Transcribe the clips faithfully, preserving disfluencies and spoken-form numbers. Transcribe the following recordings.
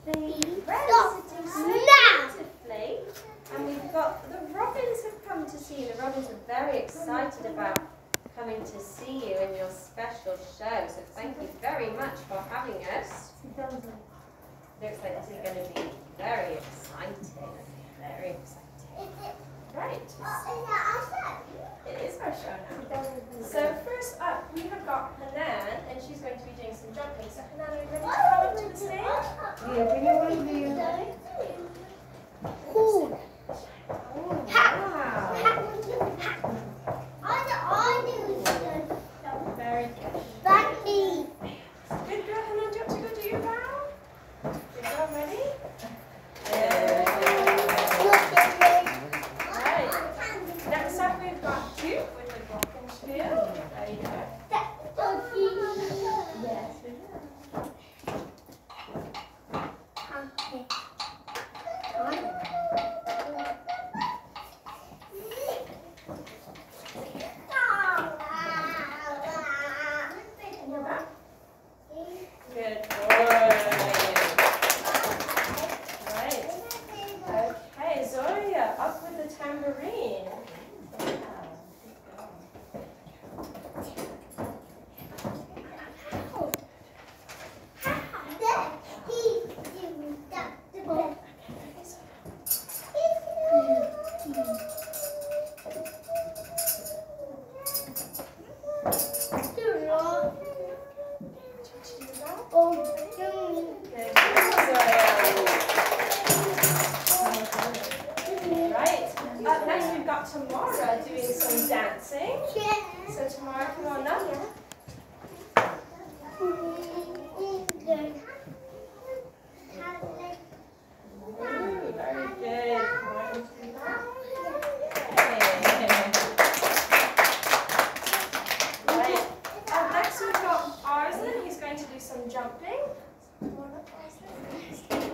the wrens sitting so beautifully, and we've got the robins have come to see you. The robins are very excited about coming to see you in your special show, so thank you very much for having us. Looks like this is going to be very exciting. Very exciting. Right. It is our show now. So first up, we have got Hanan, and she's going to be doing some jumping. So Hanan, are you ready to come up to the stage? Yeah, can you want to do Ready? Cool. Oh, wow. Very good. Good girl, Hanan. Do you want to go do your bow? Good girl, ready? Good. Right. Next up, we've got Duke with the glockenspiel. There you go. Yes, we do. Good boy. Right. Okay, Zoya, up with the tambourine. Right. Up next we've got Tamara doing some dancing. So Tamara, come on up. Ooh, very good. Right. Up next we've got Arslan. He's going to do some jumping. Come on up, Arslan.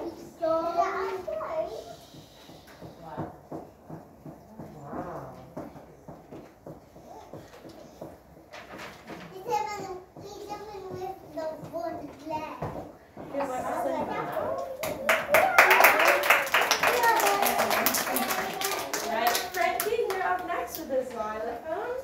Good boy, Arslan. Right, Frankie, you're up next with the xylophone.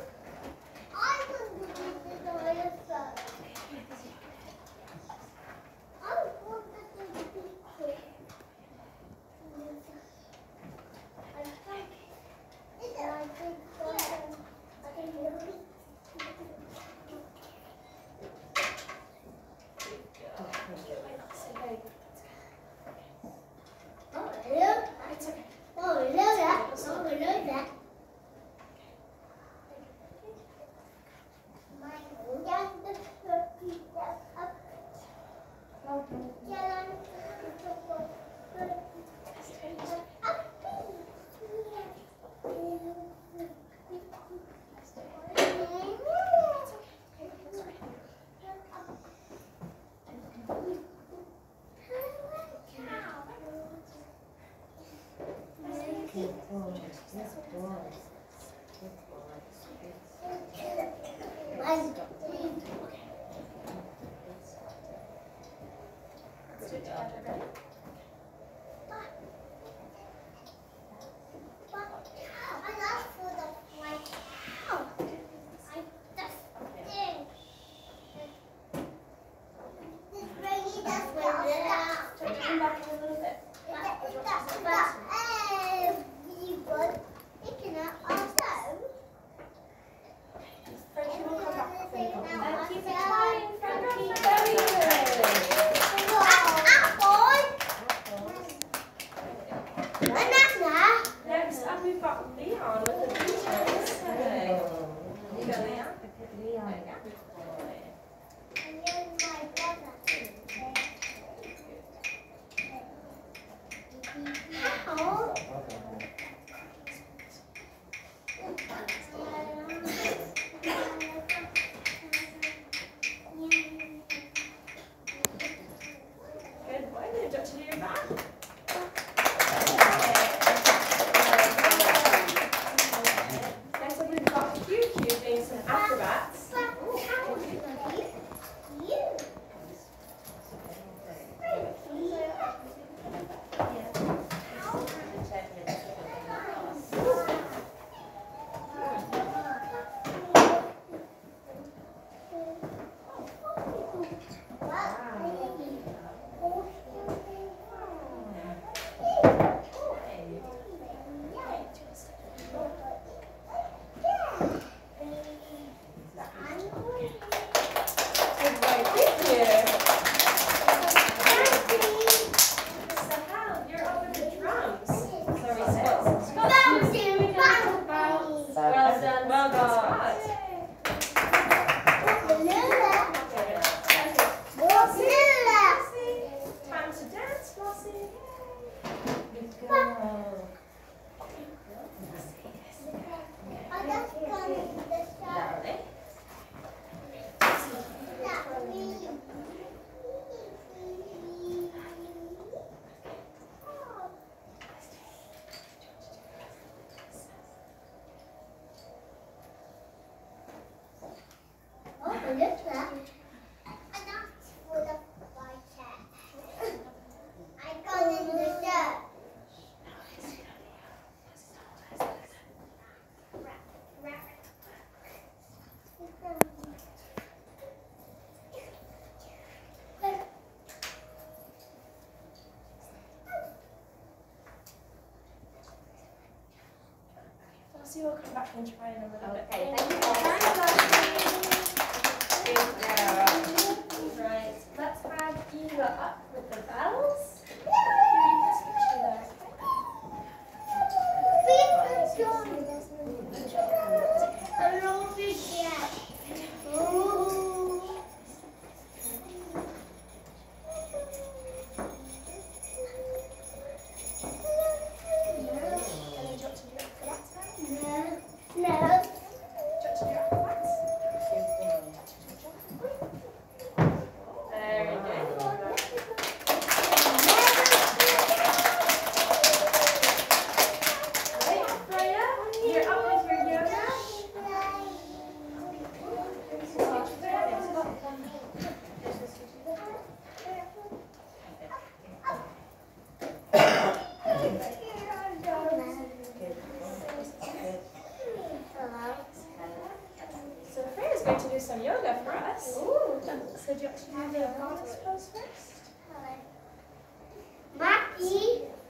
Next up, we've got Leon with the beaches. Hey. You go, Leon. Leon. Good boy. Now, jump to your back. Next up, we've got Q Q doing some acrobats. Lassie will come back and try in a little bit. Okay, thank you. Right, let's have Eva up with the bells. So Freya's going to do some yoga for us. Ooh. So do you actually do the lotus pose first? Maki.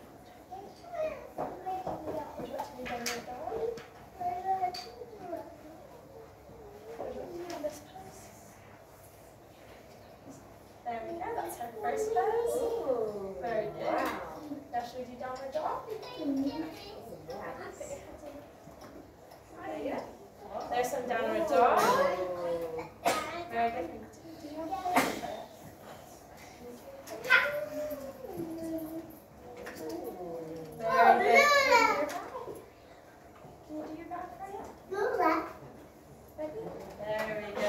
There we go, that's her first pose. Ooh. Very good. Wow. Now should we do downward dog? There you go. There's some downward dog. Very good. Very good. Can you do your back, Freya? There we go.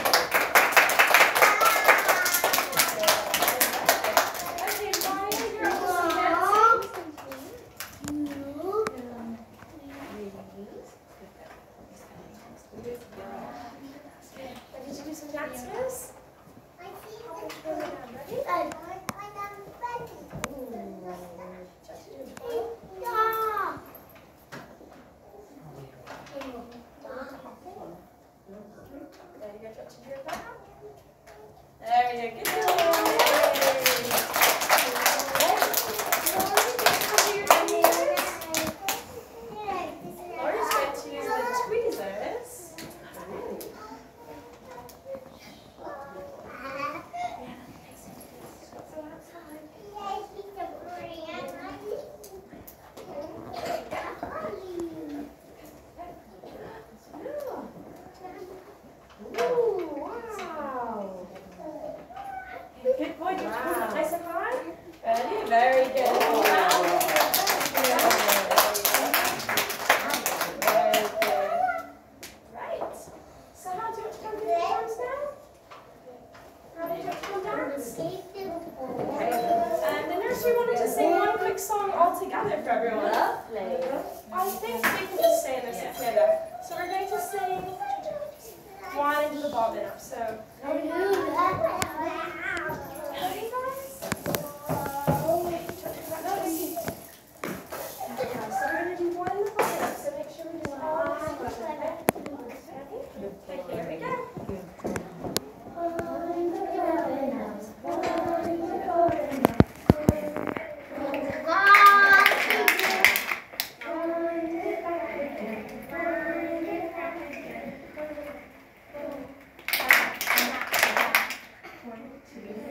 Okay, Maya, you're up to some Ready to do some dance moves? Ready? There you go, touch your back. There we go, good job. Laura's going to use the tweezers. Good boy, did you hold it nice and high? Ready? Very good. Very good. Right. So how do you want to come to the arms now? How do you want to come down? Okay. And the nursery wanted to sing one quick song all together for everyone. Lovely. I think we can just say this together. So we're going to sing One into the bobbin up. So ready guys? So we're going to do one in the bobbin up. So make sure we do all the okay? Okay, here we go. One, two,